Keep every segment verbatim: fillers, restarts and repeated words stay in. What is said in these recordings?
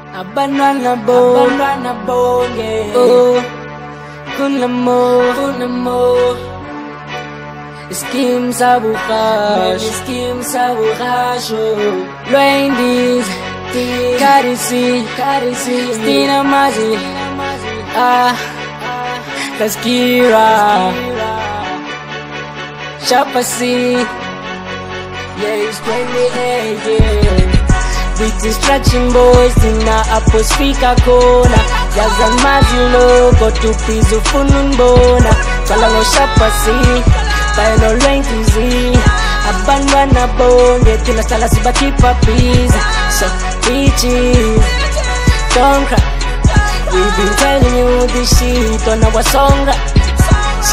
Abandona bo, abandona bo, yeah. Oh, kuna mo, kuna mo. Skim sa bukas, skim sa bukas. Loindis, karisi, karisi. Stina mazi, ah, Taskira, Shapasi. Yeah, it's twenty-eight, yeah. With the stretching boys, tina hapo speaker kona. Jaza mazi logo, tupizu funun bona. Twalango Shapasi, Baino Lwenkizi. Abandona bonge, tina stala sibaki papis. So, bitches, don't cry. We've been telling you this shit on our song. So,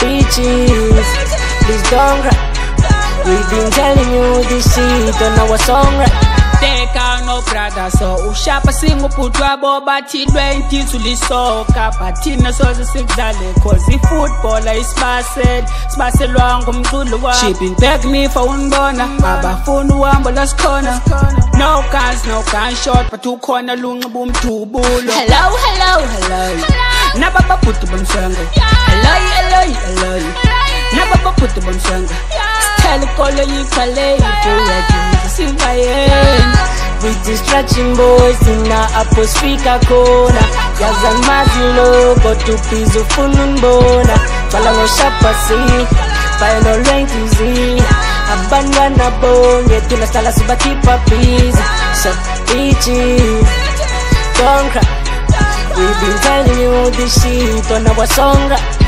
bitches, please don't cry. We've been telling you this shit on our song. Take out no brother, so Ushapasi nguputwa boba tidwenty tulisoka patina soze sigdale cause the footballer is smashed smashed long kumculo wa shipping back me for unbona abafuna uhambo lasikhona no cars no gun shot but ukhona lunqaba umdubulo Hello, hello, hello. nababa phuthi bomsanga Hello, hello, hello. nababa phuthi bomsanga Tell kolo yikhale ifuyaji sivayen. With the stretching boys, tina hapo speaker kona. Jaza mazi logo, tupizu funun bona. Twalango Shapasi, Baino Lwenkizi. Abandona bonge, tina stala sibaki papis. So, bitches, don't cry. We've been telling you this shit on our song.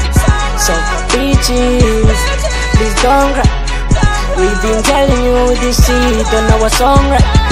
So, bitches, please don't cry. We've been telling you this shit on our song.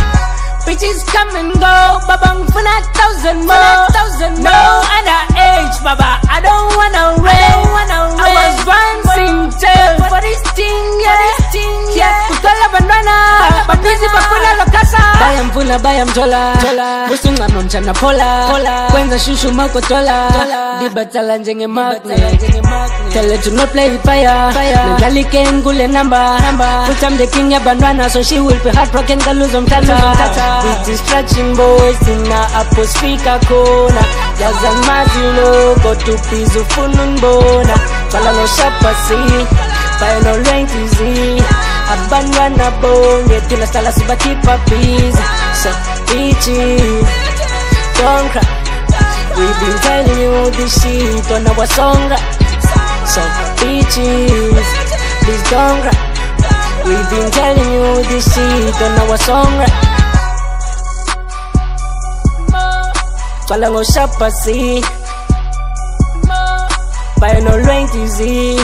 Bitches come and go, babang for a thousand more, thousand more. No underage, baba, I don't wanna rain, wanna rain. I was dancing tail for this thing, yeah, this thing, yeah. Kutola bandana, babizi bakula lokasa. Bayam funa, bayam tola, tola. Busunga mamchana pola, pola. Kwenza shushu mako tola, tola. Dibatala njenge magnet, tell her to not play with fire, fire. Ngali kengule number, number. Full time the king ya bandana, so she will be heartbroken, ka lose on tata. With the stretching boys, tina hapo speaker kona. Jaza mazi logo, tupizu funun bona. Twalango Shapasi, Baino Lwenkizi. Abandona bonge, tina stala sibaki papis. So, bitches, don't cry. We've been telling you this shit on our song. So, bitches, please don't cry. We've been telling you this shit on our song. Twalango Shapasi, Baino Lwenkizi.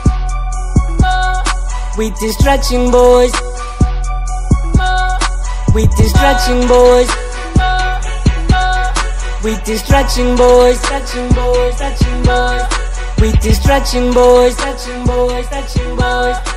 With the stretching boys, with the stretching boys, with the stretching boys, stretching boys, stretching boys, with the stretching boys, stretching boys, stretching boys.